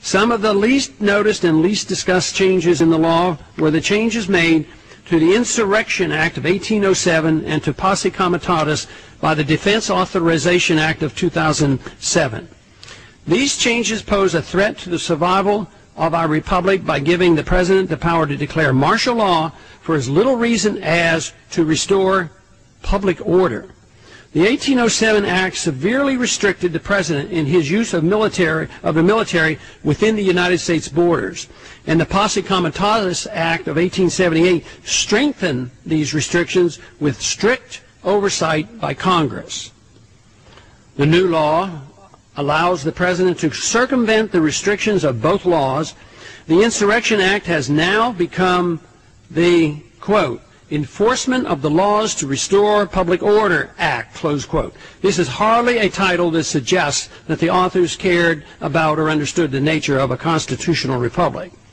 Some of the least noticed and least discussed changes in the law were the changes made to the Insurrection Act of 1807 and to Posse Comitatus by the Defense Authorization Act of 2007. These changes pose a threat to the survival of our republic by giving the President the power to declare martial law for as little reason as to restore public order. The 1807 Act severely restricted the President in his use of the military within the United States borders, and the Posse Comitatus Act of 1878 strengthened these restrictions with strict oversight by Congress. The new law allows the President to circumvent the restrictions of both laws. The Insurrection Act has now become the, quote, Enforcement of the Laws to Restore Public Order Act, close quote. This is hardly a title that suggests that the authors cared about or understood the nature of a constitutional republic.